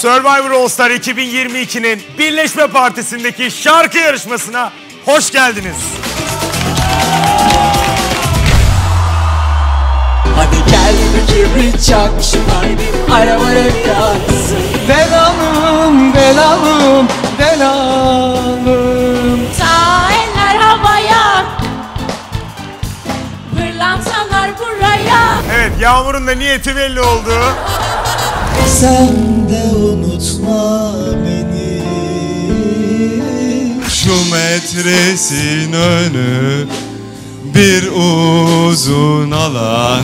Survivor All Star 2022'nin Birleşme Partisi'ndeki şarkı yarışmasına hoş geldiniz. Hadi gel bir kibrit çak, şu kalbim alev alev yansın. Belalım, belalım, belalım. Sağ eller havaya, pırlantalar buraya. Evet, Yağmur'un da niyeti belli oldu. Sen de unutma beni. Şu metresin önü bir uzun alan.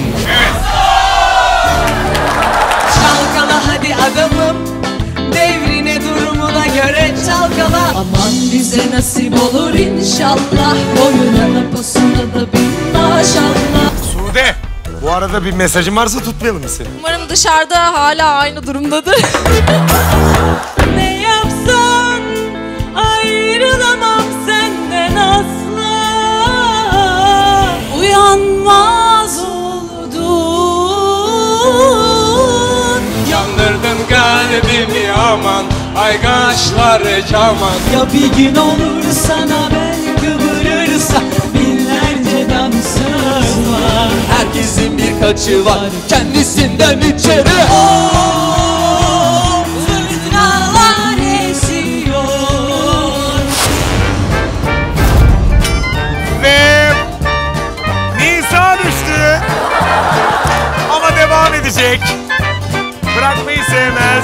Çalkala hadi adamım, devrine durumuna göre çalkala. Aman bize nasip olur inşallah, boyuna posuna da bin maşallah. Sude, bu arada bir mesajın varsa tutmayalım mı seni? Umarım dışarıda hala aynı durumdadır. Ne yapsan ayrılamam senden asla. Uyanmaz oldun. Yandırdın kalbimi aman, ay kaşlar caman. Ya bir gün olur sana bel kıvırırsa, binlerce dansöz var. Herkesin bir kaçı var, kendisinden içeri. Fırtınalar esiyor. Ve Nisa düştü. Ama devam edecek. Bırakmayı sevmez.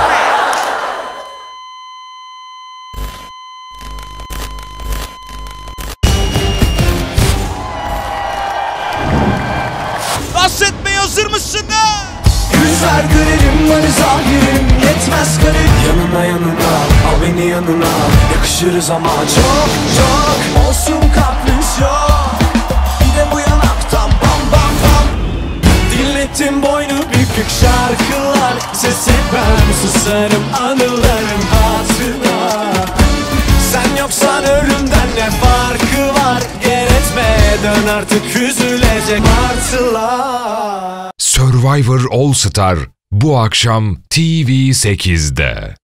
Dans etmeye hazır mısın? Güzel gülerim var zahirim, yetmez garip. Yanına yanına al beni yanına, yakışırız ama çok çok. Olsun kapris yok, bir de bu yanaktan bam bam bam. Dinlettim boynu bükük şarkılar, sesi ben susarım anıların hatırına. Sen yoksan ölümden ne farkı var, gel etme dön artık üzülecek martılar. Survivor All Star bu akşam TV8'de.